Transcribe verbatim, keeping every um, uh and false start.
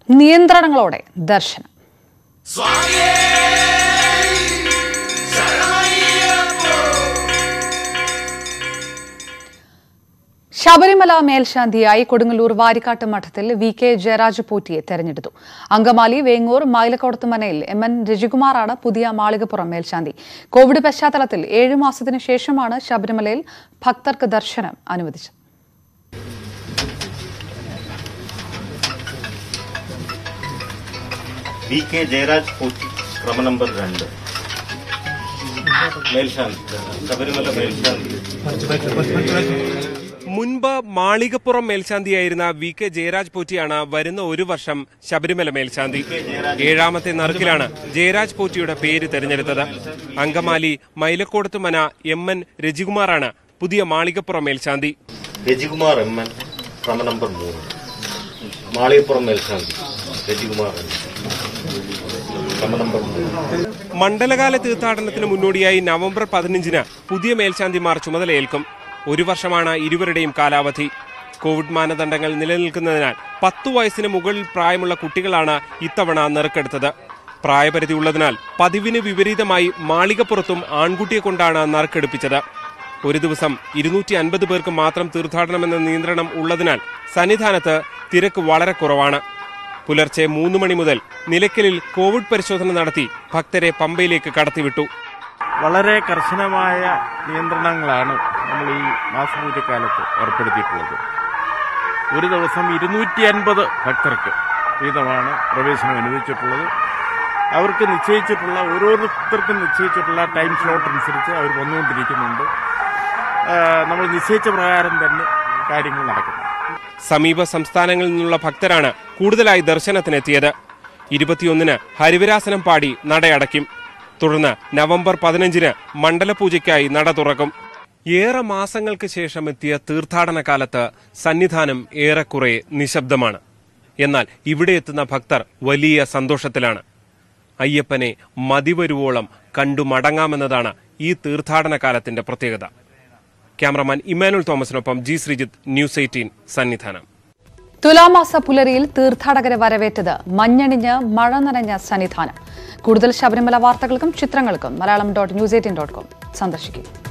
നിയന്ത്രണങ്ങളോടെ ദർശനം. ശബരിമല മേൽശാന്തിയായി കൊടുങ്ങല്ലൂർ വാരിക്കാട്ട് മഠത്തിൽ വി കെ ജയരാജ് പോറ്റിയെ തെരഞ്ഞെടുത്തു. അങ്കമാലി, വേങ്ങൂർ, മൈലക്കോടത്തുമനയിൽ എം എൻ രജികുമാറാണ് പുതിയ മാളികപ്പുറം മേൽശാന്തി. കോവിഡ് പശ്ചാത്തലത്തിൽ ഏഴു മാസത്തിനു ശേഷമാണ് ശബരിമലയിൽ ഭക്തർക്ക് ദർശനം അനുവദിച്ചത്. വി കെ ജയരാജ് പോറ്റി ക്രമ നമ്പർ രണ്ട് മേൽശാന്തി ശബരിമല മേൽശാന്തി. മുൻപ് മാളികപ്പുറം മേൽശാന്തിയായിരുന്ന വി കെ ജയരാജ് പോറ്റിയാണ് വരുന്ന ഒരു വർഷം ശബരിമല മേൽശാന്തി. ഏഴാമത്തെ നറുക്കിലാണ് ജയരാജ് പോറ്റിയുടെ പേര് തെരഞ്ഞെടുത്തത്. അങ്കമാലി, മൈലക്കോടത്തുമന എം എൻ രജികുമാറാണ് പുതിയ മാളികപ്പുറം മേൽശാന്തി. രജികുമാർ എം എൻ ക്രമ നമ്പർ മൂന്ന് മാളികപ്പുറം മേൽശാന്തി രജികുമാർ ക്രമ നമ്പർ മൂന്ന്. മണ്ഡലകാല തീർത്ഥാടനത്തിന് മുന്നോടിയായി നവംബർ പതിനഞ്ചിന് പുതിയ മേൽശാന്തിമാർ ചുമതലയേൽക്കും. ഒരു വർഷമാണ് ഇരുവരുടെയും കാലാവധി. കോവിഡ് മാനദണ്ഡങ്ങൾ നിലനിൽക്കുന്നതിനാൽ പത്തു വയസ്സിന് മുകളിൽ പ്രായമുള്ള കുട്ടികളാണ് ഇത്തവണ നറുക്കെടുത്തത്. പ്രായപരിധി ഉള്ളതിനാൽ പതിവിന് വിപരീതമായി മാളികപ്പുറത്തും ആൺകുട്ടിയെ കൊണ്ടാണ് നറുക്കെടുപ്പിച്ചത്. ഒരു ദിവസം ഇരുന്നൂറ്റി അൻപത് പേർക്ക് മാത്രം തീർത്ഥാടനമെന്ന നിയന്ത്രണം ഉള്ളതിനാൽ സന്നിധാനത്ത് തിരക്ക് വളരെ കുറവാണ്. പുലർച്ചെ മൂന്ന് മണി മുതൽ നിലയ്ക്കലിൽ കോവിഡ് പരിശോധന നടത്തി ഭക്തരെ പമ്പയിലേക്ക് കടത്തിവിട്ടു. വളരെ കർശനമായ നിയന്ത്രണങ്ങളാണ് നമ്മൾ ഈ മാസപൂജക്കാലത്ത് ഏർപ്പെടുത്തിയിട്ടുള്ളത്. ഒരു ദിവസം ഇരുന്നൂറ്റി അൻപത് ഭക്തർക്ക് വീതമാണ് പ്രവേശനം അനുവദിച്ചിട്ടുള്ളത്. അവർക്ക് നിശ്ചയിച്ചിട്ടുള്ള ഓരോരുത്തർക്കും നിശ്ചയിച്ചിട്ടുള്ള ടൈം സ്ലോട്ട് അനുസരിച്ച് അവർ വന്നുകൊണ്ടിരിക്കുന്നുണ്ട്. നമ്മൾ നിശ്ചയിച്ച പ്രകാരം തന്നെ കാര്യങ്ങൾ നടക്കുന്നു. സമീപ സംസ്ഥാനങ്ങളിൽ നിന്നുള്ള ഭക്തരാണ് കൂടുതലായി ദർശനത്തിനെത്തിയത്. ഇരുപത്തിയൊന്നിന് ഹരിവരാസനം പാടി നടയടയ്ക്കും. തുടർന്ന് നവംബർ പതിനഞ്ചിന് മണ്ഡലപൂജയ്ക്കായി നട തുറക്കും. ഏറെ മാസങ്ങൾക്ക് ശേഷം എത്തിയ തീർത്ഥാടന കാലത്ത് സന്നിധാനം ഏറെക്കുറെ നിശബ്ദമാണ്. എന്നാൽ ഇവിടെ എത്തുന്ന ഭക്തർ വലിയ സന്തോഷത്തിലാണ്. അയ്യപ്പനെ മതിവരുവോളം കണ്ടു മടങ്ങാമെന്നതാണ് ഈ തീർത്ഥാടന കാലത്തിന്റെ പ്രത്യേകത. ക്യാമറമാൻ ഇമ്മാനുൽ തോമസിനൊപ്പം G Sreejith, News Eighteen, Sannidhanam. തുലാമാസ പുലരിയിൽ തീർത്ഥാടകരെ വരവേറ്റത് മഞ്ഞണിഞ്ഞ് മഴ നനഞ്ഞ സന്നിധാനം. കൂടുതൽ ശബരിമല വാർത്തകൾക്കും ചിത്രങ്ങൾക്കും Malayalam dot News Eighteen dot com സന്ദർശിക്കും.